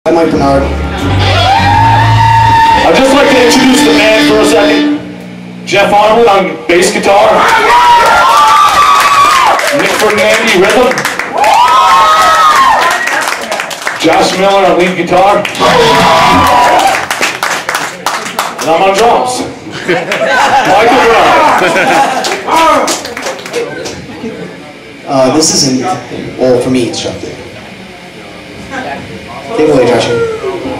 I'm Mike Bernard. I'd just like to introduce the band for a second. Jeff Arnold on bass guitar. Nick Fernandi rhythm. Josh Miller on lead guitar. And I'm on drums. Michael Brown. This isn't, well, for me, it's Chuck. Take it away, Joshua.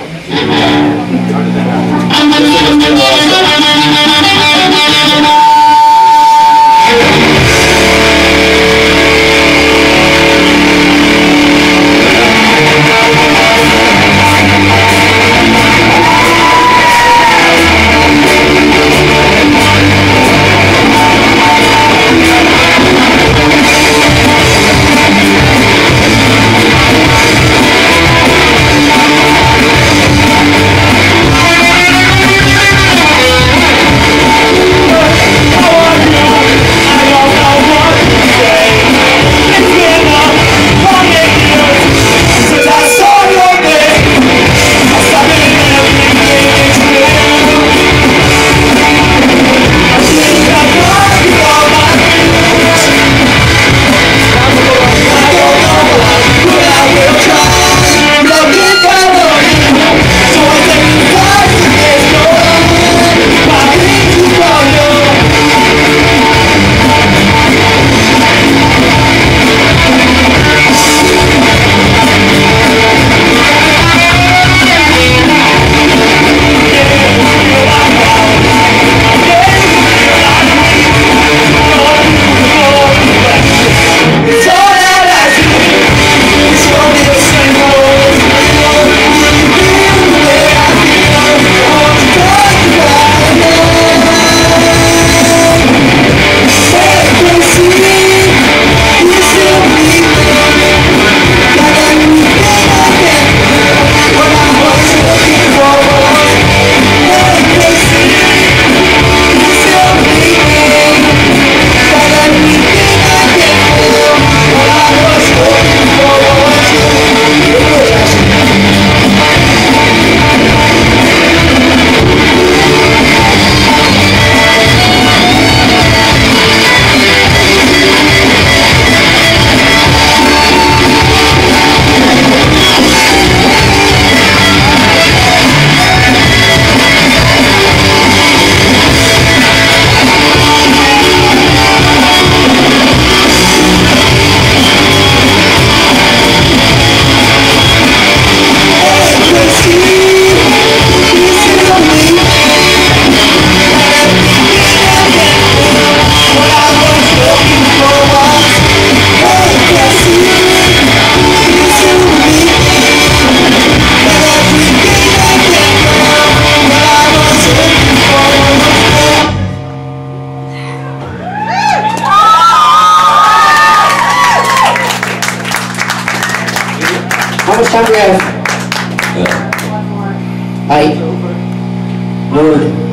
How much time do we have? 8. Lord.